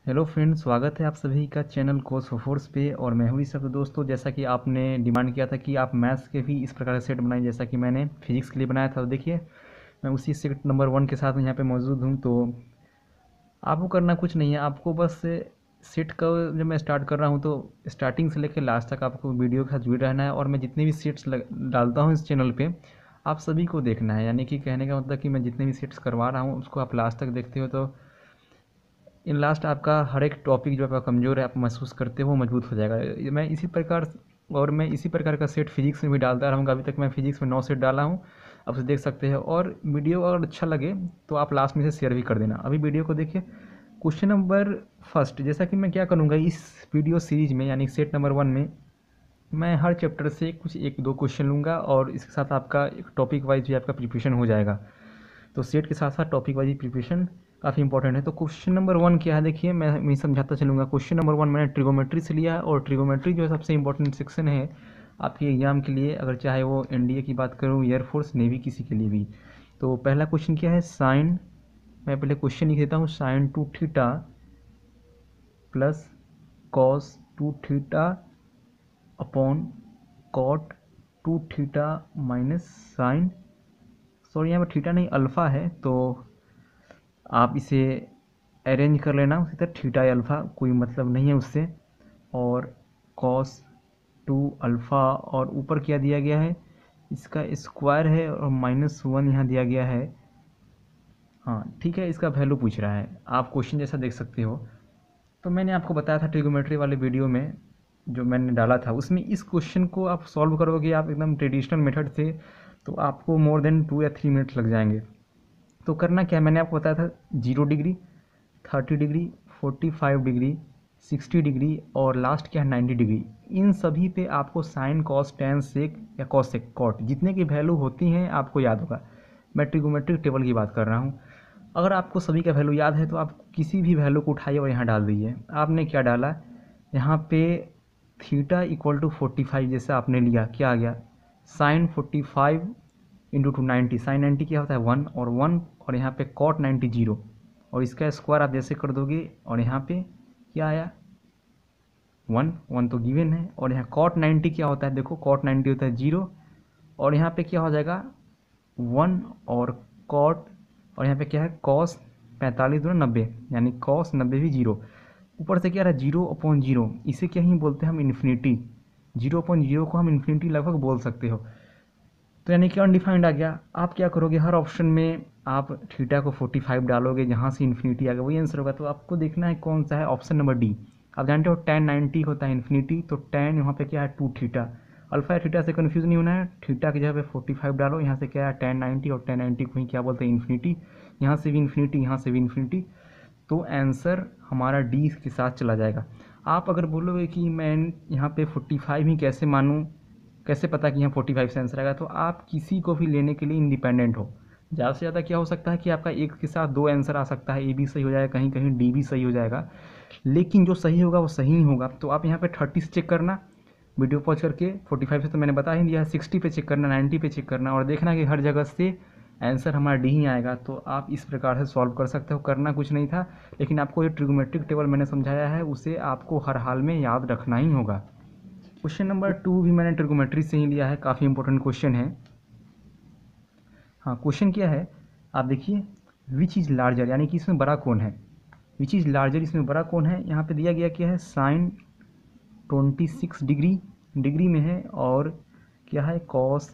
Hello friends, स्वागत है आप सभी का चैनल कोर्स फॉर फोर्स पे। और मैं हूँ इस सब दोस्तों, जैसा कि आपने डिमांड किया था कि आप मैथ्स के भी इस प्रकार से सेट बनाएं जैसा कि मैंने फिजिक्स के लिए बनाया था। तो देखिए, मैं उसी सेट नंबर 1 के साथ यहाँ पे मौजूद हूँ। तो आपको करना कुछ नहीं है, आपको बस सेट का जब मैं स्टार्ट कर रहा हूँ तो स्टार्टिंग से लेकर लास्ट तक आपको वीडियो के साथ जुड़े रहना है। और मैं जितने भी सेट्स डालता हूँ इस चैनल पे, आप सभी को देखना है। यानी कि कहने का मतलब कि मैं जितने भी सेट्स करवा रहा हूँ उसको आप लास्ट तक देखते हो तो इन लास्ट आपका हर एक टॉपिक जो आपका कमज़ोर है, आप महसूस करते हो, मजबूत हो जाएगा। मैं इसी प्रकार का सेट फिजिक्स में भी डालता रहूँगा। अभी तक मैं फिजिक्स में 9 सेट डाला हूँ, आप उसे देख सकते हैं। और वीडियो अगर अच्छा लगे तो आप लास्ट में से शेयर भी कर देना। अभी वीडियो को देखिए। क्वेश्चन नंबर फर्स्ट, जैसा कि मैं क्या करूँगा इस वीडियो सीरीज़ में, यानी सेट नंबर 1 में मैं हर चैप्टर से कुछ 1-2 क्वेश्चन लूँगा और इसके साथ आपका एक टॉपिक वाइज भी आपका प्रिपरेशन हो जाएगा। तो सेट के साथ साथ टॉपिक वाइज प्रिपरेशन काफ़ी इंपॉर्टेंट है। तो क्वेश्चन नंबर 1 क्या है, देखिए मैं समझाता चलूँगा। क्वेश्चन नंबर 1 मैंने ट्रिगोमेट्री से लिया है, और ट्रिगोमेट्री जो है सबसे इंपॉर्टेंट सेक्शन है आपके एग्जाम के लिए, अगर चाहे वो एनडीए की बात करूँ, एयरफोर्स, नेवी, किसी के लिए भी। तो पहला क्वेश्चन क्या है, साइन, मैं पहले क्वेश्चन लिख देता हूँ। Sine 2 theta plus cos 2 theta upon cot 2 theta minus sine, sorry यहाँ पर थीटा नहीं अल्फ़ा है, तो आप इसे अरेंज कर लेना उसी तरह। थीटा अल्फ़ा कोई मतलब नहीं है उससे। और कॉस 2 अल्फ़ा, और ऊपर क्या दिया गया है, इसका स्क्वायर है, और -1 यहाँ दिया गया है। हाँ ठीक है, इसका वैल्यू पूछ रहा है, आप क्वेश्चन जैसा देख सकते हो। तो मैंने आपको बताया था ट्रिगोमेट्री वाले वीडियो में जो मैंने डाला था, उसमें इस क्वेश्चन को आप सॉल्व करोगे आप एकदम ट्रेडिशनल मेथड से, तो आपको मोर देन 2 या 3 मिनट लग जाएंगे। तो करना क्या है, मैंने आपको बताया था 0 डिग्री, 30 डिग्री, 45 डिग्री, 60 डिग्री, और लास्ट क्या है 90 डिग्री। इन सभी पे आपको साइन, कॉस, टेन, सेक या कॉसेक, कॉट जितने की वैल्यू होती हैं आपको याद होगा। मैं ट्रिगोमेट्रिक टेबल की बात कर रहा हूँ। अगर आपको सभी का वैल्यू याद है तो आप किसी भी वैल्यू को उठाइए और यहाँ डाल दीजिए। आपने क्या डाला यहाँ पे, थीटा इक्वल टू 45 जैसे आपने लिया, क्या आ गया, साइन 45 इंटू 290, साइन 90 क्या होता है 1, और 1, और यहाँ पे कॉट 90 0, और इसका स्क्वायर आप जैसे कर दोगे, और यहाँ पे क्या आया 1, 1 तो गिवन है। और यहाँ कॉट 90 क्या होता है, देखो कॉट 90 होता है 0, और यहाँ पे क्या हो जाएगा 1, और कॉट, और यहाँ पे क्या है कॉस 45 दूना 90, यानी कॉस 90 भी 0। ऊपर से क्या रहा 0/0, इसे क्या ही बोलते हैं हम, इन्फिनिटी। 0/0 को हम इन्फिनिटी लगभग बोल सकते हो। तो यानी कि अनडिफाइंड आ गया। आप क्या करोगे, हर ऑप्शन में आप थीटा को 45 डालोगे, जहाँ से इन्फिनिटी आ गया वही आंसर होगा। तो आपको देखना है कौन सा है, ऑप्शन नंबर डी। आप जानते हो tan 90 होता है इन्फिनिटी, तो tan यहाँ पे क्या है 2 थीटा। अल्फा या थीटा से कन्फ्यूज़ नहीं होना है, थीटा की जगह पे 45 डालो, यहाँ से क्या है tan 90, और tan 90 को ही क्या बोलते हैं इन्फिनिटी। यहाँ से भी इन्फिनिटी, यहाँ से भी इन्फिनिटी, तो आंसर हमारा डी के साथ चला जाएगा। आप अगर बोलोगे कि मैं यहाँ पे 45 ही कैसे मानूँ, कैसे पता कि यहाँ 45 से आंसर आएगा, तो आप किसी को भी लेने के लिए इंडिपेंडेंट हो। ज़्यादा से ज़्यादा क्या हो सकता है कि आपका एक के साथ 2 आंसर आ सकता है, ए भी सही हो जाएगा, कहीं कहीं डी भी सही हो जाएगा, लेकिन जो सही होगा वो सही ही होगा। तो आप यहाँ पे 30 से चेक करना, वीडियो पॉज करके। 45 से तो मैंने बता ही दिया है, 60 पे चेक करना, 90 पे चेक करना, और देखना कि हर जगह से आंसर हमारा डी ही आएगा। तो आप इस प्रकार से सॉल्व कर सकते हो, करना कुछ नहीं था, लेकिन आपको ये ट्रिगोमेट्रिक टेबल मैंने समझाया है उसे आपको हर हाल में याद रखना ही होगा। क्वेश्चन नंबर 2 भी मैंने ट्रिगोमेट्री से ही लिया है, काफ़ी इंपॉर्टेंट क्वेश्चन है। हाँ, क्वेश्चन क्या है आप देखिए, विच इज़ लार्जर, यानी कि इसमें बड़ा कौन है, विच इज़ लार्जर, इसमें बड़ा कौन है। यहाँ पे दिया गया क्या है, साइन 26 डिग्री डिग्री में है, और क्या है कॉस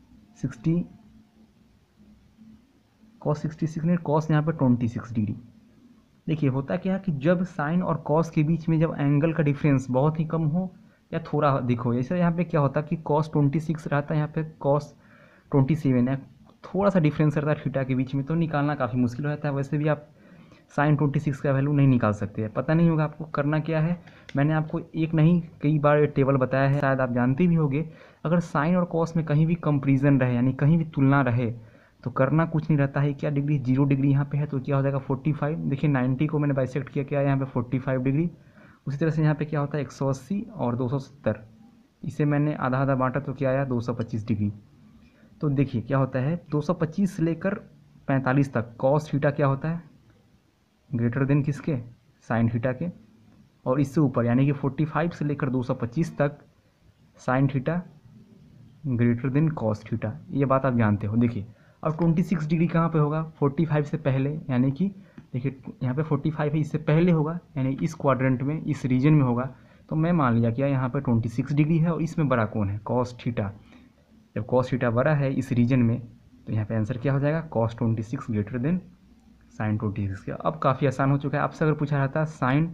66 में, कॉस यहाँ पे 26 डिग्री। देखिए होता क्या है कि जब साइन और कॉस के बीच में जब एंगल का डिफरेंस बहुत ही कम हो या थोड़ा अधिक हो, जैसे यहाँ पे क्या होता है कि कॉस 26 रहता है, यहाँ पे कॉस 27 है, थोड़ा सा डिफरेंस रहता है थीटा के बीच में, तो निकालना काफ़ी मुश्किल रहता है। वैसे भी आप साइन 26 का वैल्यू नहीं निकाल सकते, पता नहीं होगा आपको करना क्या है। मैंने आपको एक नहीं कई बार ये टेबल बताया है, शायद आप जानते भी होंगे। अगर साइन और कॉस में कहीं भी कंपेरिजन रहे, यानी कहीं भी तुलना रहे, तो करना कुछ नहीं रहता है। क्या डिग्री 0 डिग्री यहाँ पे है, तो क्या हो जाएगा 45। देखिए 90 को मैंने बाइसेक्ट किया, क्या है यहाँ पे 45 डिग्री। उसी तरह से यहाँ पे क्या होता है 180 और 270, इसे मैंने आधा आधा बांटा, तो क्या आया 225 डिग्री। तो देखिए क्या होता है 225 से लेकर 45 तक कॉस थीटा क्या होता है, ग्रेटर देन किसके, साइन थीटा के, और इससे ऊपर यानी कि 45 से लेकर 225 तक sine theta greater than cos theta. ये बात आप जानते हो। देखिए अब 26 डिग्री कहाँ पे होगा, 45 से पहले, यानी कि देखिए यहाँ पे 45 है, इससे पहले होगा, यानी इस क्वाड्रेंट में, इस रीजन में होगा। तो मैं मान लिया क्या यहाँ पे 26 डिग्री है और इसमें बड़ा कौन है, कॉस थीटा। जब कॉस थीटा बड़ा है इस रीजन में, तो यहाँ पे आंसर क्या हो जाएगा, कॉस 26 ग्रेटर देन साइन 26। अब काफ़ी आसान हो चुका है। आपसे अगर पूछा रहता साइन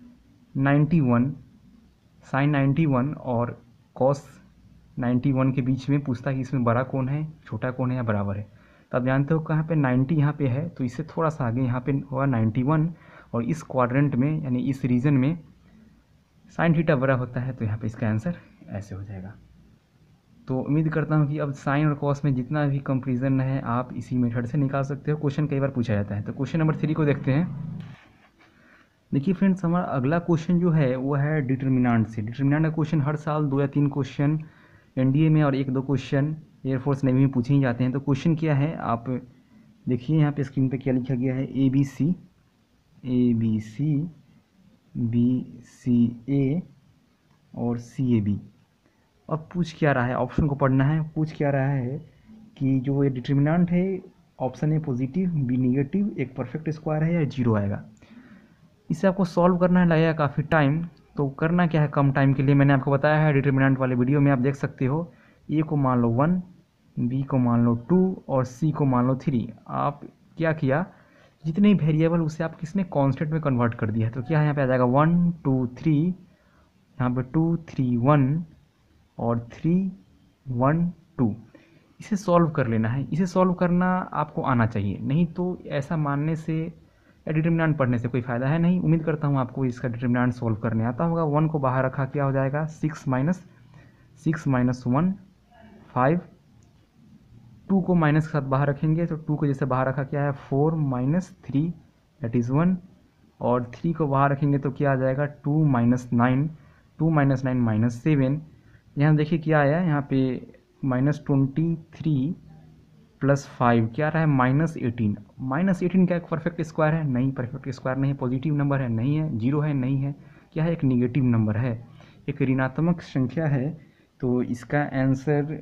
91 और कॉस 91 के बीच में पूछता है कि इसमें बड़ा कौन है, छोटा कौन है या बराबर है, तो आप जानते हो कहाँ पे 90 यहाँ पे है, तो इससे थोड़ा सा आगे यहाँ पे होगा 91, और इस क्वाड्रेंट में यानी इस रीजन में साइन थीटा बड़ा होता है, तो यहाँ पे इसका आंसर ऐसे हो जाएगा। तो उम्मीद करता हूँ कि अब साइन और कॉस में जितना भी कंपेरिजन है आप इसी मेथड से निकाल सकते हो। क्वेश्चन कई बार पूछा जाता है। तो क्वेश्चन नंबर 3 को देखते हैं। देखिए फ्रेंड्स, हमारा अगला क्वेश्चन जो है वो है डिटर्मिनेंट से। डिटर्मिनेंट का क्वेश्चन हर साल 2 या 3 क्वेश्चन एनडीए में और 1-2 क्वेश्चन एयरफोर्स नेवी में पूछे ही जाते हैं। तो क्वेश्चन क्या है आप देखिए यहाँ पे स्क्रीन पे क्या लिखा गया है, ABC BCA और CAB। अब पूछ क्या रहा है, ऑप्शन को पढ़ना है। पूछ क्या रहा है कि जो ये डिटर्मिनेंट है, option A positive, B negative, एक परफेक्ट स्क्वायर है या जीरो आएगा। इसे आपको सॉल्व करना है, लगेगा काफ़ी टाइम। तो करना क्या है कम टाइम के लिए, मैंने आपको बताया है डिटर्मिनेंट वाले वीडियो में, आप देख सकते हो। ए को मान लो 1, बी को मान लो 2 और सी को मान लो 3। आप क्या किया, जितने वेरिएबल उसे आप किसने कांस्टेंट में कन्वर्ट कर दिया है। तो क्या है यहाँ पे आ जाएगा 1 2 3, यहाँ पे 2 3 1 और 3 1 2। इसे सॉल्व कर लेना है। इसे सॉल्व करना आपको आना चाहिए, नहीं तो ऐसा मानने से या डिटर्मिनेंट पढ़ने से कोई फ़ायदा है नहीं। उम्मीद करता हूँ आपको इसका डिटर्मिनेंट सॉल्व करने आता होगा। 1 को बाहर रखा क्या हो जाएगा, 6 माइनस 1 5। 2 को माइनस के साथ बाहर रखेंगे तो 2 को जैसे बाहर रखा क्या है 4 माइनस 3 दैट इज़ 1, और 3 को बाहर रखेंगे तो क्या आ जाएगा 2 माइनस 9, 2 माइनस 9 माइनस 7। यहाँ देखिए क्या आया यहाँ पे -23 प्लस 5 क्या रहा है -18। -18 क्या एक परफेक्ट स्क्वायर है, नहीं परफेक्ट स्क्वायर नहीं है। पॉजिटिव नंबर है, नहीं है। जीरो है, नहीं है। क्या है, एक निगेटिव नंबर है, एक ऋणात्मक संख्या है। तो इसका आंसर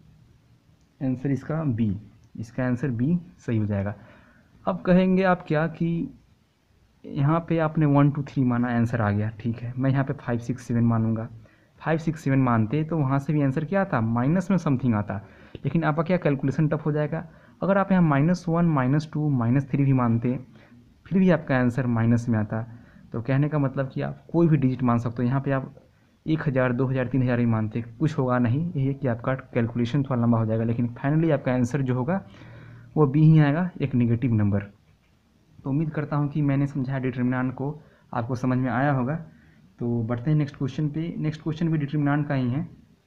इसका बी, इसका आंसर बी सही हो जाएगा। अब कहेंगे आप क्या कि यहाँ पे आपने 1 2 3 माना, आंसर आ गया, ठीक है। मैं यहाँ पे 5 6 7 मानूंगा। 5 6 7 मानते तो वहाँ से भी आंसर क्या आता, माइनस में समथिंग आता। लेकिन आपका क्या कैलकुलेशन टफ हो जाएगा। अगर आप यहाँ -1 -2 -3 भी मानते फिर भी आपका आंसर माइनस में आता। तो कहने का मतलब कि आप कोई भी डिजिट मान सकते हो। यहाँ पे आप 1000 2000 3000 ही मानते, कुछ होगा नहीं। ये है कि आपका कैलकुलेशन थोड़ा लंबा हो जाएगा, लेकिन फाइनली आपका आंसर जो होगा वो बी ही आएगा, एक निगेटिव नंबर। तो उम्मीद करता हूँ कि मैंने समझाया डिटर्मिनेंट को आपको समझ में आया होगा। तो बढ़ते हैं नेक्स्ट क्वेश्चन पे। नेक्स्ट क्वेश्चन भी डिटर्मिनेंट का ही है।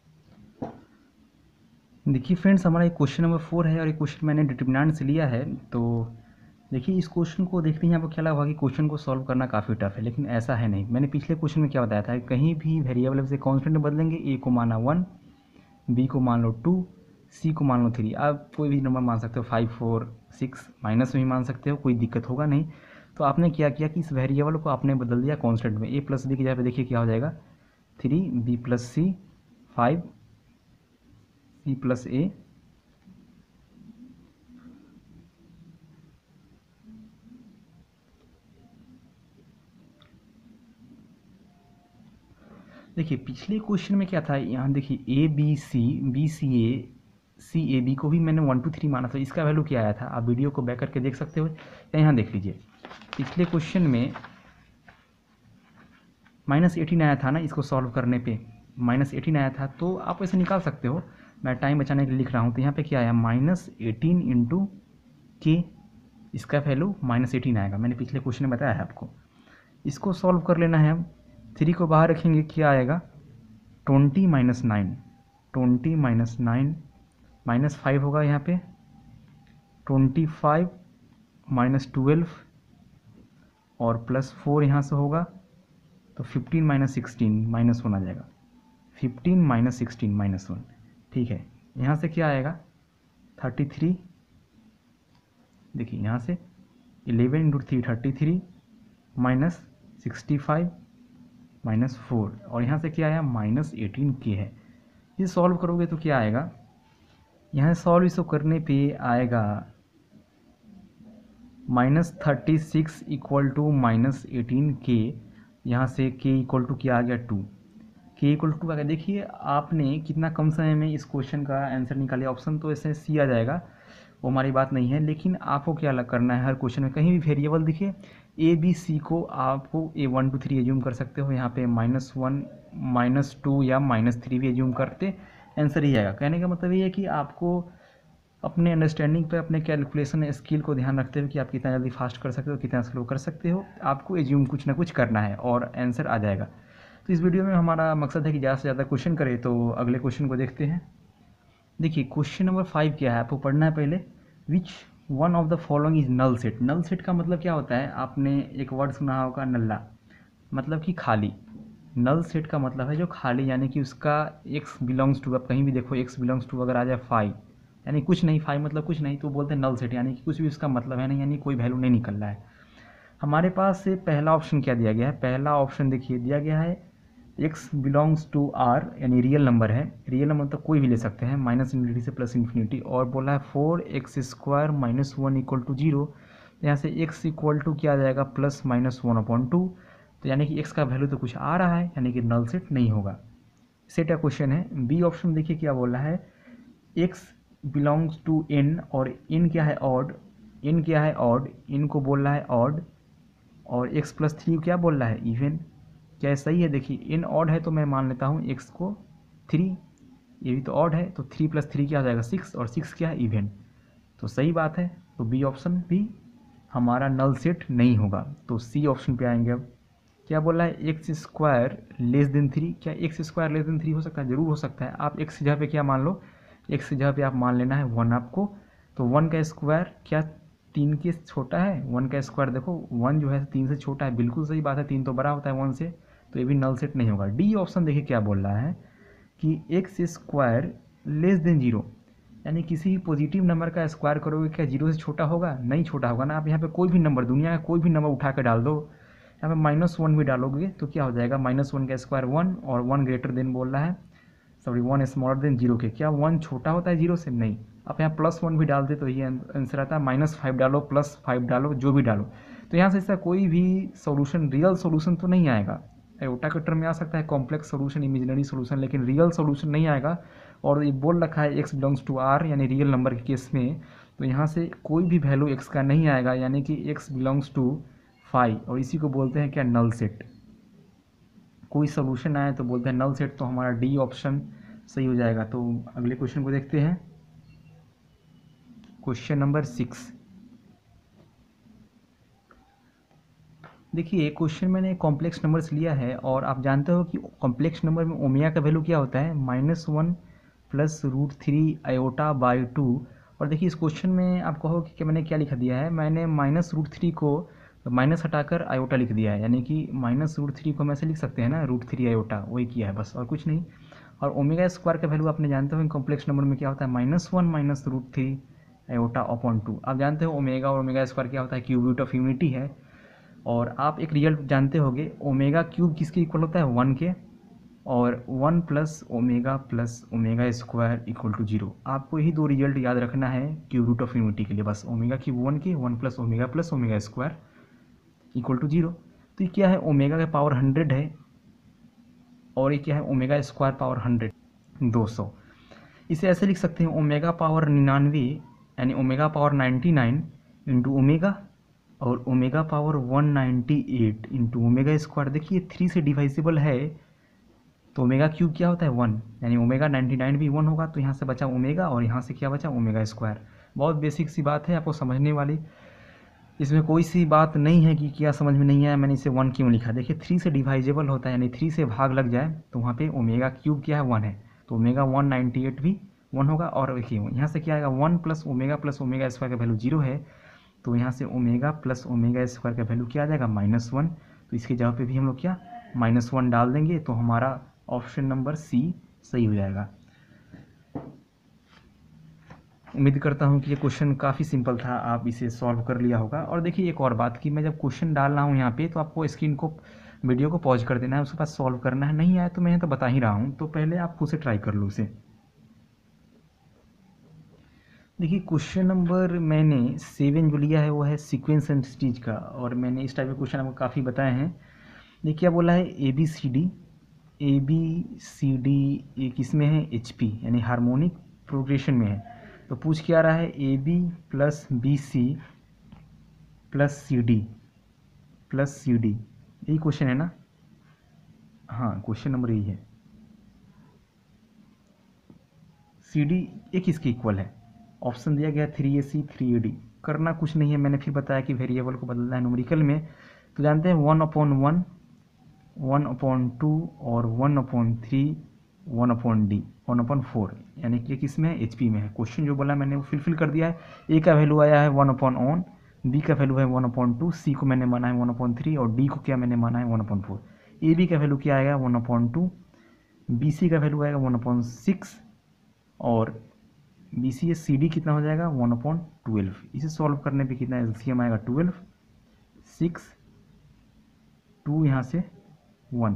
देखिए फ्रेंड्स, हमारा एक क्वेश्चन नंबर 4 है और ये क्वेश्चन मैंने डिटर्मिनेंट से लिया है। तो देखिए इस क्वेश्चन को देखते हैं आपको क्या लगा कि क्वेश्चन को सॉल्व करना काफ़ी टफ है, लेकिन ऐसा है नहीं। मैंने पिछले क्वेश्चन में क्या बताया था, कहीं भी वेरिएबल से कांस्टेंट में बदलेंगे। ए को माना 1, बी को मान लो 2, सी को मान लो 3। आप कोई भी नंबर मान सकते हो, 5 4 6 माइनस में भी मान सकते हो, कोई दिक्कत होगा नहीं। तो आपने क्या किया कि इस वेरिएबल को आपने बदल दिया कांस्टेंट में। ए प्लस बी की जगह पे देखिए क्या हो जाएगा 3, B plus C 5, C plus A. देखिए पिछले क्वेश्चन में क्या था, यहाँ देखिए BCA CAB को भी मैंने 1 2 3 माना था। इसका वैल्यू क्या आया था, आप वीडियो को बैक करके देख सकते हो या यहाँ देख लीजिए। पिछले क्वेश्चन में -18 आया था ना, इसको सॉल्व करने पे -18 आया था। तो आप ऐसे निकाल सकते हो, मैं टाइम बचाने के लिए लिख रहा हूँ। तो यहाँ पे क्या आया -18 इंटू के, इसका वैल्यू -18 आएगा। मैंने पिछले क्वेश्चन में बताया है आपको। इसको सॉल्व कर लेना है। हम 3 को बाहर रखेंगे क्या आएगा 20 - 9, 20 - 9 -5 होगा यहाँ पे 25 - 12 और +4 यहाँ से होगा तो 15 - 16 -1 आ जाएगा। 15 - 16 -1, ठीक है। यहाँ से क्या आएगा 33। देखिए यहाँ से 11 × 3 33 65 माइनस 4 और यहाँ से क्या आया -18k है। ये सॉल्व करोगे तो क्या आएगा, यहाँ सॉल्व इसको करने पे आएगा -36 इक्वल टू -18k। यहाँ से k इक्वल टू क्या आ गया 2, k इक्वल टू आ गया। देखिए आपने कितना कम समय में इस क्वेश्चन का आंसर निकाले। ऑप्शन तो ऐसे सी आ जाएगा, वो हमारी बात नहीं है, लेकिन आपको क्या अलग करना है, हर क्वेश्चन में कहीं भी वेरिएबल दिखे ए बी सी को आपको A1 to 3 एज्यूम कर सकते हो। यहाँ पे -1 -2 या -3 भी एज्यूम करते आंसर ही आएगा। कहने का मतलब ये है कि आपको अपने अंडरस्टैंडिंग पे, अपने कैलकुलेशन स्किल को ध्यान रखते हुए कि आप कितना जल्दी फास्ट कर सकते हो, कितना स्लो कर सकते हो, आपको एज्यूम कुछ ना कुछ करना है और आंसर आ जाएगा। तो इस वीडियो में हमारा मकसद है कि ज़्यादा से ज़्यादा क्वेश्चन करें। तो अगले क्वेश्चन को देखते हैं। देखिए क्वेश्चन नंबर 5 क्या है, आपको पढ़ना है पहले। Which one of the following is null set. Null set का मतलब क्या होता है, आपने एक वर्ड सुना होगा नल्ला, मतलब कि खाली। नल सेट का मतलब है जो खाली, यानी कि उसका x बिलोंग्स टू, आप कहीं भी देखो x बिलोंग्स टू अगर आ जाए 5 यानी कुछ नहीं, 5 मतलब कुछ नहीं, तो बोलते हैं नल सेट, यानी कि कुछ भी उसका मतलब है नहीं, यानी कोई वैल्यू नहीं निकल रहा है। हमारे पास से पहला ऑप्शन क्या दिया गया है, पहला ऑप्शन देखिए दिया गया है x बिलोंग्स टू r, यानी रियल नंबर है। रियल नंबर तो कोई भी ले सकते हैं, -∞ से +∞, और बोला है 4x² - 1 इक्वल टू 0। यहाँ से x इक्वल टू क्या आ जाएगा +-1/2, तो यानी कि x का वैल्यू तो कुछ आ रहा है, यानी कि नल सेट नहीं होगा। सेट का क्वेश्चन है। बी ऑप्शन देखिए क्या बोला है, x बिलोंग्स टू n, और n क्या है ऑड, n क्या है ऑड, n को बोल रहा है ऑड, और x + 3 क्या बोल रहा है इवन। क्या सही है, देखिए n ऑड है तो मैं मान लेता हूँ x को 3, ये भी तो ऑड है, तो 3 + 3 क्या आ जाएगा 6, और 6 क्या है इवन, तो सही बात है। तो बी ऑप्शन भी हमारा नल सेट नहीं होगा। तो सी ऑप्शन पे आएंगे। अब क्या बोला है, x² <3। क्या x² <3 हो सकता है, जरूर हो सकता है। आप x की जगह पे क्या मान लो, x की जगह पे आप मान लेना है 1 आपको। तो 1 का स्क्वायर क्या 3 के छोटा है, 1 का स्क्वायर देखो 1 जो है 3 से छोटा है, बिल्कुल सही बात है, 3 तो बड़ा होता है 1 से, तो ये भी नल सेट नहीं होगा। डी ऑप्शन देखिए क्या बोल रहा है कि x² <0, यानी किसी भी पॉजिटिव नंबर का स्क्वायर करोगे क्या 0 से छोटा होगा, नहीं छोटा होगा ना। आप यहाँ पे कोई भी नंबर, दुनिया का कोई भी नंबर उठा कर डाल दो, यहाँ पे -1 भी डालोगे तो क्या हो जाएगा, -1 का स्क्वायर 1, और 1 ग्रेटर देन बोल रहा है, सॉरी 1 स्मॉलर देन 0 के। क्या 1 छोटा होता है 0 से, नहीं। आप यहाँ +1 भी डाल दे तो ये आंसर आता है। -5 डालो, +5 डालो, जो भी डालो, तो यहाँ से इसका कोई भी सोल्यूशन, रियल सोल्यूशन तो नहीं आएगा। एओटा के टर्म में आ सकता है कॉम्प्लेक्स सोल्यूशन, इमेजिनरी सोल्यूशन, लेकिन रियल सोल्यूशन नहीं आएगा। और ये बोल रखा है x बिलोंग्स टू r, यानी रियल नंबर के केस में, तो यहाँ से कोई भी वैल्यू x का नहीं आएगा, यानी कि x बिलोंग्स टू 5, और इसी को बोलते हैं क्या नल सेट। कोई सोल्यूशन आए तो बोलते हैं नल सेट, तो हमारा डी ऑप्शन सही हो जाएगा। तो अगले क्वेश्चन को देखते हैं। Question number 6। देखिए क्वेश्चन मैंने कॉम्प्लेक्स नंबर्स लिया है, और आप जानते हो कि कॉम्प्लेक्स नंबर में ओमेगा का वैल्यू क्या होता है, -1 + √3 i/2। और देखिए इस क्वेश्चन में आप कहोगे कि मैंने क्या लिखा दिया है, मैंने -√3 को माइनस हटाकर आयोटा लिख दिया है, यानी कि -√3 को हम ऐसे लिख सकते हैं ना, √3 आयोटा, वही किया है बस, और कुछ नहीं। और ओमेगा स्क्वायर का वैल्यू आपने जानते हो कॉम्प्लेक्स नंबर में क्या होता है, -1 - √3 i/2। आप जानते हो ओमेगा और ओमेगा स्क्वायर क्या होता है, क्यूब रूट ऑफ यूनिटी है। और आप एक रिजल्ट जानते होंगे, ओमेगा क्यूब किसके इक्वल होता है, 1 के, और 1 + ओमेगा स्क्वायर इक्वल टू 0। आपको यही दो रिजल्ट याद रखना है क्यूब रूट ऑफ यूनिटी के लिए, बस ओमेगा क्यूब 1 के, 1 + ओमेगा स्क्वायर इक्वल टू 0। तो ये क्या है, ओमेगा का पावर 100 है, और ये क्या है ओमेगा स्क्वायर पावर 100, 200। इसे ऐसे लिख सकते हैं, ओमेगा पावर 99, यानी ओमेगा पावर 99 इंटू ओमेगा, और omega power 198 into omega square. देखिए 3 से डिवाइजिबल है, तो ओमेगा क्यूब क्या होता है 1, यानी ओमेगा 99 भी 1 होगा, तो यहाँ से बचा ओमेगा, और यहाँ से क्या बचा ओमेगा स्क्वायर। बहुत बेसिक सी बात है, आपको समझने वाली, इसमें कोई सी बात नहीं है कि क्या समझ में नहीं आया मैंने इसे 1 क्यों लिखा। देखिए 3 से डिवाइजेबल होता है, यानी 3 से भाग लग जाए तो वहाँ पे ओमेगा क्यूब क्या है 1 है, तो ओमेगा 198 भी 1 होगा। और देखिए यहाँ से क्या आएगा, 1 + ओमेगा स्क्वायर का वैल्यू 0 है, तो यहाँ से ओमेगा + ओमेगा स्क्वायर का वैल्यू क्या आ जाएगा -1। तो इसकी जगह पे भी हम लोग क्या -1 डाल देंगे, तो हमारा ऑप्शन नंबर सी सही हो जाएगा। उम्मीद करता हूँ कि ये क्वेश्चन काफ़ी सिंपल था, आप इसे सॉल्व कर लिया होगा। और देखिए एक और बात कि मैं जब क्वेश्चन डाल रहा हूँ यहाँ पे, तो आपको स्क्रीन को, वीडियो को पॉज कर देना है, उसके बाद सॉल्व करना है। नहीं आया तो मैं तो बता ही रहा हूँ, तो पहले आप खुद से ट्राई कर लो उसे। देखिए क्वेश्चन नंबर मैंने 7 जो लिया है वो है सीक्वेंस एंड स्टीज का, और मैंने इस टाइप के क्वेश्चन आपको काफ़ी बताए हैं। देखिए क्या बोला है, ए बी सी डी ये किस में है, HP यानी हार्मोनिक प्रोग्रेशन में है। तो पूछ क्या रहा है, AB plus BC plus CD यही क्वेश्चन है ना। हाँ क्वेश्चन नंबर यही है। CD ये किसके इक्वल है, ऑप्शन दिया गया 3AC 3AD। करना कुछ नहीं है, मैंने फिर बताया कि वेरिएबल को बदलना है न्यूमेरिकल में। तो जानते हैं 1/1, 1/2 और 1/3, 1/D, 1/4, यानी कि किस में है, HP में है। क्वेश्चन जो बोला मैंने वो फिल कर दिया है। A का वैल्यू आया है 1/1, B का वैल्यू है 1/2, C को मैंने माना है 1/3 और D को क्या मैंने माना है 1/4। AB का वैल्यू क्या आएगा 1/2, BC का वैल्यू आएगा 1/6 और BCD कितना हो जाएगा 1/12। इसे सॉल्व करने पे कितना एलसीएम आएगा 12, 6, 2 यहाँ से 1,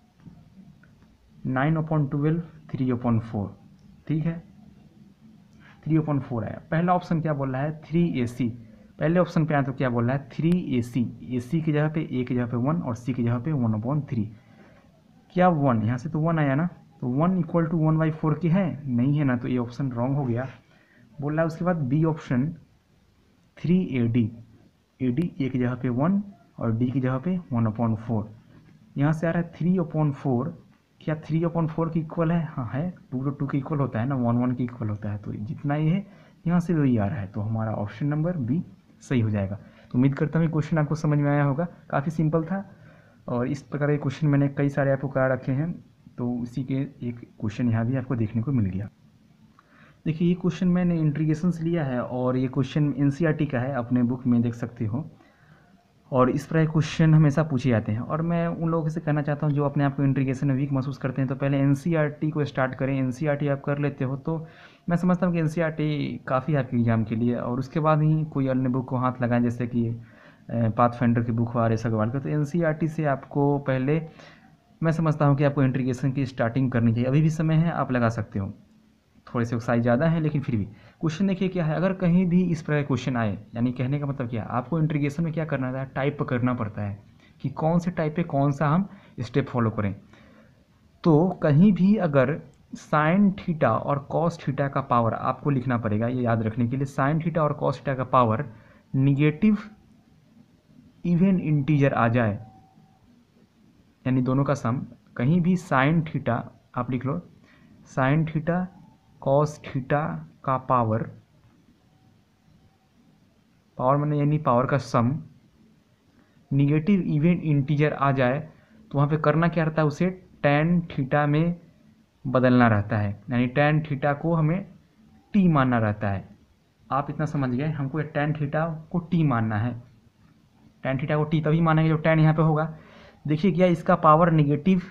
9/12, 3/4। ठीक है, 3/4 आया। पहला ऑप्शन क्या बोल रहा है 3AC, पहले ऑप्शन पे आया तो क्या बोल रहा है 3AC, AC की जगह पे A की जगह पे 1 और C की जगह पे 1/3। क्या 1 यहाँ से तो 1 आया ना, तो 1 = 1/4 की है, नहीं है ना, तो ये ऑप्शन रॉन्ग हो गया। बोल रहा है उसके बाद B option 3AD, AD A की जगह पे 1 और D की जगह पे 1/4। यहाँ से आ रहा है 3/4, क्या 3/4 की इक्वल है, हाँ है, 2 तो 2 के इक्वल होता है ना, 1 1 की इक्वल होता है, तो जितना ये है यहाँ से वही आ रहा है, तो हमारा ऑप्शन नंबर बी सही हो जाएगा। तो उम्मीद करता हूँ क्वेश्चन आपको समझ में आया होगा, काफ़ी सिंपल था और इस प्रकार के क्वेश्चन मैंने कई सारे आपको करा रखे हैं, तो इसी के एक क्वेश्चन यहाँ भी आपको देखने को मिल गया। देखिए ये क्वेश्चन मैंने इंट्रीगेशन से लिया है और ये क्वेश्चन NCERT का है, अपने बुक में देख सकते हो, और इस तरह के क्वेश्चन हमेशा पूछे जाते हैं। और मैं उन लोगों से कहना चाहता हूँ जो अपने आप को इंट्रीगेशन में वीक महसूस करते हैं, तो पहले NCERT को स्टार्ट करें। NCERT आप कर लेते हो तो मैं समझता हूँ कि NCERT काफ़ी है आपके एग्ज़ाम के लिए, और उसके बाद ही कोई अन्य बुक को हाथ लगाएं, जैसे कि पाथफाइंडर की बुक हो, RS अग्रवाल का। तो NCERT से आपको पहले मैं समझता हूँ कि आपको इंट्रीगेशन की स्टार्टिंग करनी चाहिए। अभी भी समय है, आप लगा सकते हो, थोड़े से साइज ज़्यादा है लेकिन फिर भी। क्वेश्चन देखिए क्या है, अगर कहीं भी इस प्रकार क्वेश्चन आए, यानी कहने का मतलब क्या है, आपको इंट्रीगेशन में क्या करना है, टाइप करना पड़ता है कि कौन से टाइप पे कौन सा हम स्टेप फॉलो करें। तो कहीं भी अगर साइन थीटा और कॉस थीटा का पावर आपको लिखना पड़ेगा, ये याद रखने के लिए, साइन थीटा और कॉस थीटा का पावर निगेटिव इवन इंटीजर आ जाए, यानी दोनों का सम, कहीं भी साइन थीटा आप लिख लो, साइन थीटा कॉस थीटा का पावर मैंने यानी पावर का सम निगेटिव इवन इंटीजर आ जाए, तो वहाँ पे करना क्या रहता है, उसे tan थीटा में बदलना रहता है, यानी tan थीटा को हमें t मानना रहता है। आप इतना समझ गए, हमको tan थीटा को t मानना है, tan थीटा को t तभी मानेंगे जब tan यहाँ पे होगा। देखिए क्या इसका पावर निगेटिव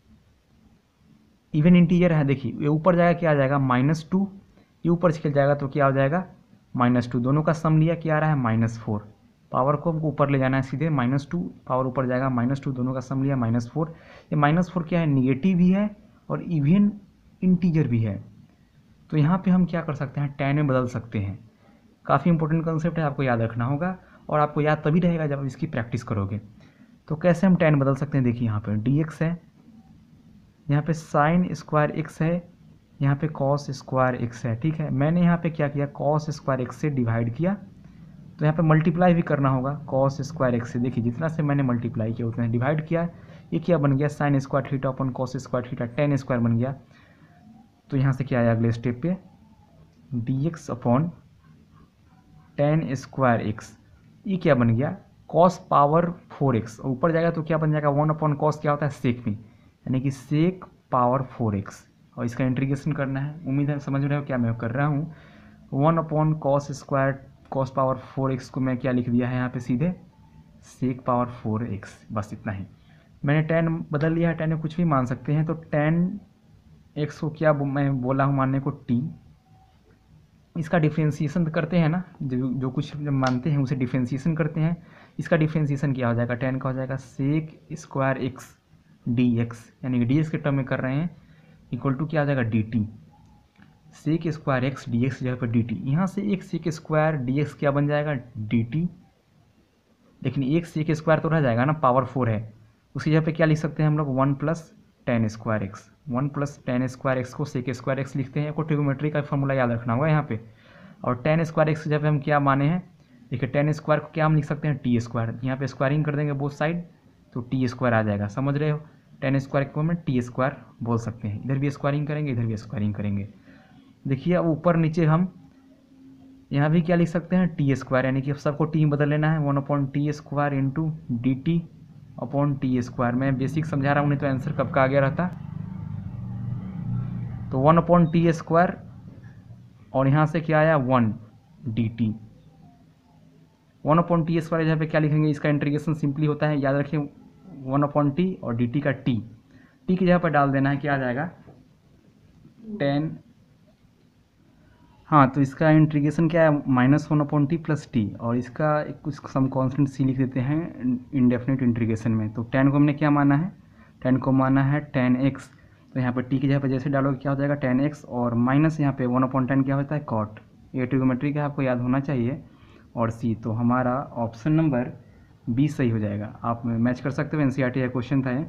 इवन इंटीजर है, देखिए ये ऊपर जाएगा क्या आ जाएगा -2, ये ऊपर चल जाएगा तो क्या हो जाएगा -2, दोनों का सम लिया क्या आ रहा है -4, पावर को हमको ऊपर ले जाना है सीधे, -2 पावर ऊपर जाएगा, -2 दोनों का सम लिया -4। ये -4 क्या है, निगेटिव भी है और इवन इंटीजर भी है, तो यहाँ पे हम क्या कर सकते हैं, tan में बदल सकते हैं। काफ़ी इंपॉर्टेंट कंसेप्ट है, आपको याद रखना होगा, और आपको याद तभी रहेगा जब आप इसकी प्रैक्टिस करोगे। तो कैसे हम tan बदल सकते हैं, देखिए यहाँ पर dx है, यहाँ पे साइन स्क्वायर x है, यहाँ पे कॉस स्क्वायर x है। ठीक है, मैंने यहाँ पे क्या किया, कॉस स्क्वायर x से डिवाइड किया, तो यहाँ पे मल्टीप्लाई भी करना होगा कॉस स्क्वायर x से। देखिए जितना से मैंने मल्टीप्लाई किया उतना डिवाइड किया, ये क्या बन गया, sine square theta upon cos square theta, tan square बन गया। तो यहाँ से क्या आया अगले स्टेप पे, dx upon tan square x, ये क्या बन गया, कॉस पावर 4x, ऊपर जाएगा तो क्या बन जाएगा 1/cos, क्या होता है सेक में, यानी कि सेक पावर 4x, और इसका इंटीग्रेशन करना है। उम्मीद है समझ रहे हो क्या मैं कर रहा हूँ। 1/cos square cos power 4x को मैं क्या लिख दिया है यहाँ पे सीधे सेक पावर 4x, बस इतना ही। मैंने tan बदल लिया है, tan में कुछ भी मान सकते हैं, तो tan x को क्या मैं बोला हूँ मानने को t, इसका डिफ्रेंशिएशन करते हैं ना, जो कुछ जब मानते हैं उसे डिफ्रेंशिएशन करते हैं। इसका डिफ्रेंशिएशन क्या हो जाएगा, tan का हो जाएगा sec square x d x, यानी कि डी एक्स के टर्म में कर रहे हैं, इक्वल टू क्या आ जाएगा d t, sec square x d x जगह पर डी टी। यहाँ से एक सेक स्क्वायर डी एक्स क्या बन जाएगा डी टी, लेकिन एक सेक स्क्वायर तो रह जाएगा ना, पावर 4 है, उसकी जगह पे क्या लिख सकते हैं हम लोग 1 plus tan square x, 1 plus tan square x को सेक स्क्वायर एक्स लिखते हैं। आपको ट्रिग्नोमेट्री का फॉर्मूला याद रखना होगा यहाँ पे। और टेन स्क्वायर एक्स जब हम क्या माने हैं, देखिए टेन स्क्वायर को क्या हम लिख सकते हैं टी स्क्वायर, यहाँ पे स्क्वायरिंग कर देंगे बोथ साइड तो टी स्क्वायर आ जाएगा, समझ रहे हो। टेन स्क्वायर को हम टी स्क्वायर बोल सकते हैं, इधर भी स्क्वायरिंग करेंगे इधर भी स्क्वायरिंग करेंगे। देखिए अब ऊपर नीचे हम यहाँ भी क्या लिख सकते हैं टी स्क्वायर, यानी कि अब सबको टी में बदल लेना है, 1/t square into d t upon t square. मैं बेसिक समझा रहा हूँ, नहीं तो आंसर कब का आ गया रहता। तो 1/t स्क्वायर और यहाँ से क्या आया 1 डी टी, 1/t स्क्वायर जहाँ पे क्या लिखेंगे, इसका इंटीग्रेशन सिंपली होता है, याद रखिए 1/t और डी टी का टी की जगह पर डाल देना है, क्या आ जाएगा 10। हाँ, तो इसका इंटीग्रेशन क्या है -1/t प्लस टी, और इसका कुछ सम कॉन्स्टेंट सी लिख देते हैं इंडेफिनिट इंटीग्रेशन में। तो 10 को हमने क्या माना है, 10 को माना है tan x, तो यहाँ पर टी की जगह पर जैसे डालोगे क्या हो जाएगा tan x, और माइनस यहाँ पे 1/10 क्या होता है cot। ये ट्रिग्नोमेट्री का आपको याद होना चाहिए। और सी, तो हमारा ऑप्शन नंबर बी सही हो जाएगा। आप मैच कर सकते हो, एनसीईआरटी का क्वेश्चन था ये।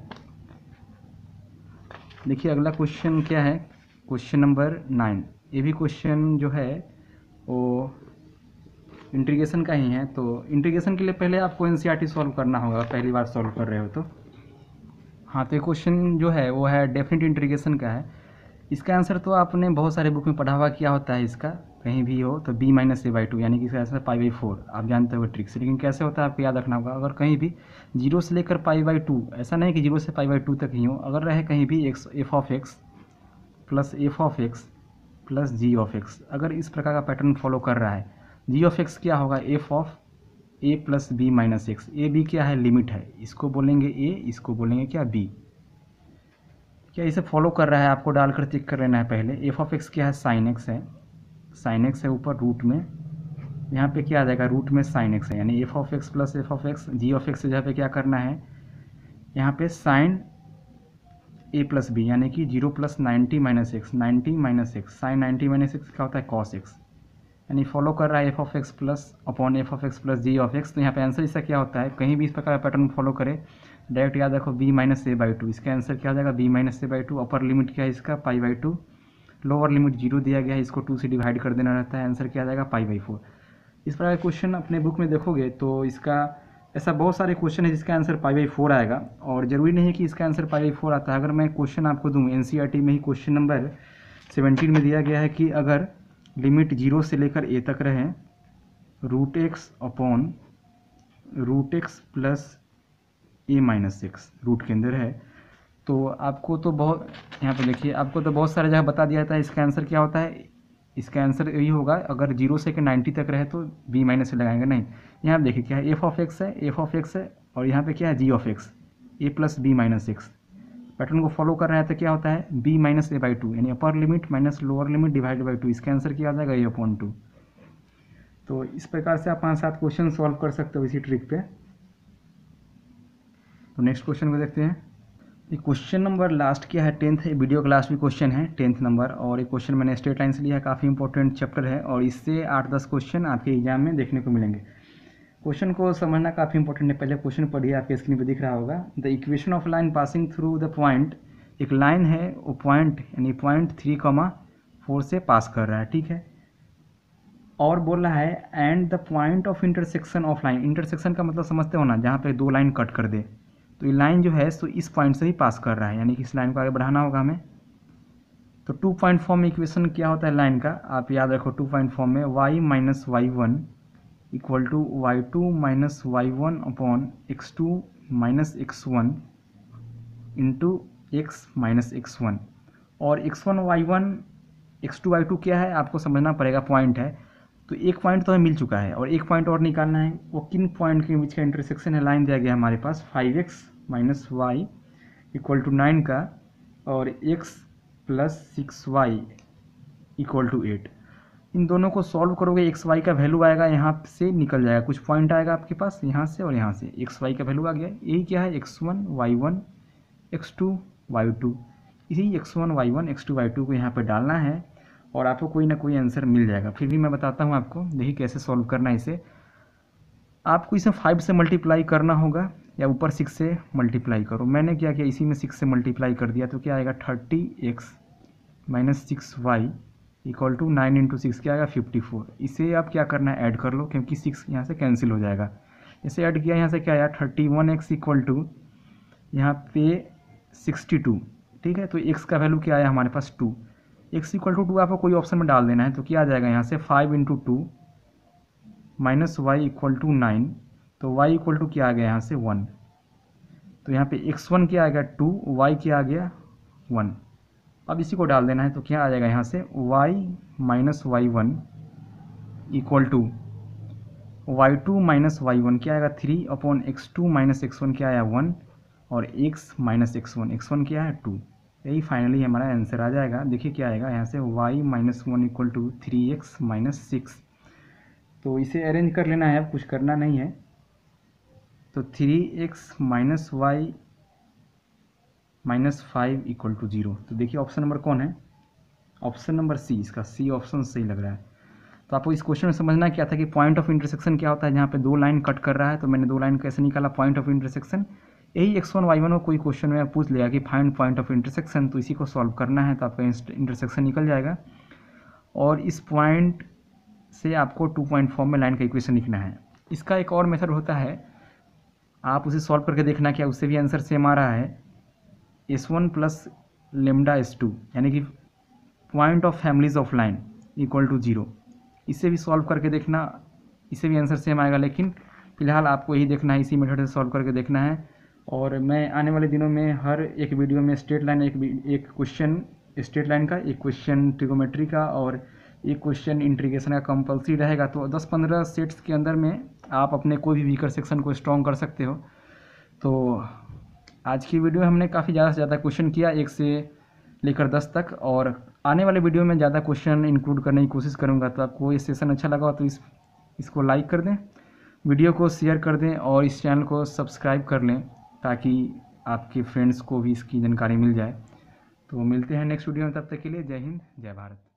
देखिए अगला क्वेश्चन क्या है, क्वेश्चन नंबर 9। ये भी क्वेश्चन जो है वो इंटीग्रेशन का ही है। तो इंटीग्रेशन के लिए पहले आपको एनसीईआरटी सॉल्व करना होगा, पहली बार सॉल्व कर रहे हो तो। हाँ, तो ये क्वेश्चन जो है वो है डेफिनेट इंटीग्रेशन का है। इसका आंसर तो आपने बहुत सारे बुक में पढ़ा हुआ, क्या होता है इसका, कहीं भी हो तो b - a/2, यानी कि इसका आंसर π/4, आप जानते हो ट्रिक से। लेकिन कैसे होता है आपको याद रखना होगा, अगर कहीं भी 0 से लेकर π/2, ऐसा नहीं कि 0 से π/2 तक ही हो, अगर रहे कहीं भी f of x plus f of x plus g of x, अगर इस प्रकार का पैटर्न फॉलो कर रहा है, g ऑफ x क्या होगा f of a plus b minus x. A B क्या है, लिमिट है, इसको बोलेंगे a, इसको बोलेंगे क्या b। क्या इसे फॉलो कर रहा है, आपको डालकर चेक कर लेना है पहले। एफ ऑफ एक्स क्या है, साइन एक्स है, साइन एक्स है ऊपर रूट में, यहाँ पे क्या आ जाएगा रूट में साइन एक्स है, यानी f of x plus f of x. G of x जहाँ पे क्या करना है, यहाँ पे साइन ए प्लस बी, यानी कि 0 plus 90 minus x, 90 minus x, sine 90 minus x क्या होता है कॉस एक्स, यानी फॉलो कर रहा है f of x plus upon f of x plus g of x. तो यहाँ पे आंसर इसका क्या होता है, कहीं भी इस प्रकार का पैटर्न फॉलो करे डायरेक्ट याद रखो b - a/2, इसका आंसर क्या हो जाएगा b - a/2। अपर लिमिट क्या है इसका π/2, लोअर लिमिट 0 दिया गया है, इसको 2 से डिवाइड कर देना रहता है, आंसर क्या आ जाएगा π/4। इस प्रकार क्वेश्चन अपने बुक में देखोगे तो इसका ऐसा बहुत सारे क्वेश्चन है जिसका आंसर π/4 आएगा, और ज़रूरी नहीं है कि इसका आंसर π/4 आता है। अगर मैं क्वेश्चन आपको दूँ, एनसीईआरटी में ही क्वेश्चन नंबर 17 में दिया गया है कि अगर लिमिट 0 से लेकर a तक रहे √x upon √x plus a minus x root के अंदर है, तो आपको तो बहुत, यहाँ पे देखिए आपको तो बहुत सारे जगह बता दिया था इसका आंसर क्या होता है। इसका आंसर यही होगा, अगर 0 से 90 तक रहे तो b माइनस से लगाएंगे, नहीं। यहाँ पे देखिए क्या है, एफ ऑफ एक्स है, एफ ऑफ एक्स है, और यहाँ पे क्या है g of x, a plus b minus x. Pattern को फॉलो कर रहा है तो क्या होता है b - a/2, यानी upper limit minus lower limit divide by 2, इसका आंसर क्या आ जाएगा a/2। तो इस प्रकार से आप 5-7 क्वेश्चन सॉल्व कर सकते हो इसी ट्रिक पे। तो नेक्स्ट क्वेश्चन को देखते हैं। ये क्वेश्चन नंबर लास्ट क्या है, 10th है, वीडियो का लास्ट भी क्वेश्चन है 10th नंबर, और ये क्वेश्चन मैंने स्ट्रेट लाइन से लिया है, काफ़ी इंपॉर्टेंट चैप्टर है, और इससे 8-10 क्वेश्चन आपके एग्जाम में देखने को मिलेंगे। क्वेश्चन को समझना काफ़ी इंपॉर्टेंट है। पहले क्वेश्चन पढ़िए, आपके स्क्रीन पर दिख रहा होगा। The equation of line passing through the point, एक लाइन है वो पॉइंट यानी पॉइंट 3,4 से पास कर रहा है, ठीक है, और बोल रहा है and the point of intersection of line. Intersection का मतलब समझते हो ना, जहाँ पे दो लाइन कट कर दे, तो ये लाइन जो है सो इस पॉइंट से ही पास कर रहा है, यानी कि इस लाइन को आगे बढ़ाना होगा हमें। तो 2 पॉइंट फॉर्म में इक्वेशन क्या होता है लाइन का, आप याद रखो 2 पॉइंट फॉर्म में y - y1 equal to y2 - y1 upon x2 - x1 into x - x1। और x1 y1 x2 y2 क्या है आपको समझना पड़ेगा, पॉइंट है। तो एक पॉइंट तो हमें मिल चुका है और एक पॉइंट और निकालना है। वो किन पॉइंट के बीच का इंटरसेक्शन है, लाइन दिया गया हमारे पास 5x - y इक्वल टू 9 का, और x + 6y इक्वल टू 8। इन दोनों को सॉल्व करोगे एक्स वाई का वैल्यू आएगा, यहाँ से निकल जाएगा, कुछ पॉइंट आएगा आपके पास यहाँ से और यहाँ से, एक्स वाई का वैल्यू आ गया। यही क्या है, x1 y1 x2 y2, इसी x1 y1 x2 y2 को यहाँ पे डालना है और आपको कोई ना कोई आंसर मिल जाएगा। फिर भी मैं बताता हूँ आपको, देखिए कैसे सॉल्व करना है इसे। आपको इसे 5 से मल्टीप्लाई करना होगा या ऊपर 6 से मल्टीप्लाई करो। मैंने क्या किया, इसी में 6 से मल्टीप्लाई कर दिया, तो क्या आएगा 30x minus 6y equal to 9 into 6 क्या आएगा 54। इसे आप क्या करना है, ऐड कर लो, क्योंकि 6 यहाँ से कैंसिल हो जाएगा। इसे ऐड किया, यहाँ से क्या आया 31x इक्वल टू यहाँ पे 62, ठीक है। तो x का वैल्यू क्या आया हमारे पास 2, x इक्वल टू 2 आपको कोई ऑप्शन में डाल देना है। तो क्या आ जाएगा यहाँ से 5 into 2 minus y equal to 9, तो y इक्वल टू क्या आ गया यहाँ से 1। तो यहाँ पे x1 क्या आ गया 2, y क्या आ गया 1। अब इसी को डाल देना है, तो क्या आ जाएगा यहाँ से y minus y1 equal to y2 minus y1 क्या आएगा 3 अपॉन x2 माइनस x1 क्या आया 1 और x माइनस x1 क्या है 2। यही फाइनली हमारा आंसर आ जाएगा। देखिए क्या आएगा यहाँ से y minus 1 equal to 3x minus 6। तो इसे अरेंज कर लेना है, अब कुछ करना नहीं है। तो 3x minus y minus 5 equal to 0। तो देखिए ऑप्शन नंबर कौन है, ऑप्शन नंबर सी, इसका सी ऑप्शन सही लग रहा है। तो आपको इस क्वेश्चन में समझना क्या था कि पॉइंट ऑफ इंटरसेक्शन क्या होता है। जहाँ पे दो लाइन कट कर रहा है, तो मैंने दो लाइन कैसे निकाला पॉइंट ऑफ इंटरसेक्शन। यही x1 y1 को कोई क्वेश्चन में पूछ लिया कि फाइंड पॉइंट ऑफ इंटरसेक्शन, तो इसी को सॉल्व करना है, तो आपका इंटरसेक्शन निकल जाएगा। और इस पॉइंट से आपको 2 पॉइंट फॉर्म में लाइन का इक्वेशन लिखना है। इसका एक और मेथड होता है, आप उसे सॉल्व करके देखना क्या उससे भी आंसर सेम आ रहा है। S1 प्लस लेमडा S2 यानी कि point of families of line equal to 0, इसे भी सॉल्व करके देखना, इसे भी आंसर सेम आएगा। लेकिन फिलहाल आपको यही देखना है, इसी मेथड से सॉल्व करके देखना है। और मैं आने वाले दिनों में हर एक वीडियो में स्ट्रेट लाइन एक क्वेश्चन स्ट्रेट लाइन का, एक क्वेश्चन ट्रिगोमेट्री का और एक क्वेश्चन इंटीग्रेशन का कंपलसरी रहेगा। तो 10-15 सेट्स के अंदर में आप अपने कोई भी वीकर सेक्शन को स्ट्रॉन्ग कर सकते हो। तो आज की वीडियो में हमने काफ़ी ज़्यादा से ज़्यादा क्वेश्चन किया 1 से लेकर 10 तक, और आने वाले वीडियो में ज़्यादा क्वेश्चन इंक्लूड करने की कोशिश करूँगा। तो आपको ये सेशन अच्छा लगा तो इसको लाइक कर दें, वीडियो को शेयर कर दें और इस चैनल को सब्सक्राइब कर लें, ताकि आपके फ्रेंड्स को भी इसकी जानकारी मिल जाए। तो मिलते हैं नेक्स्ट वीडियो में, तब तक के लिए जय हिंद जय भारत।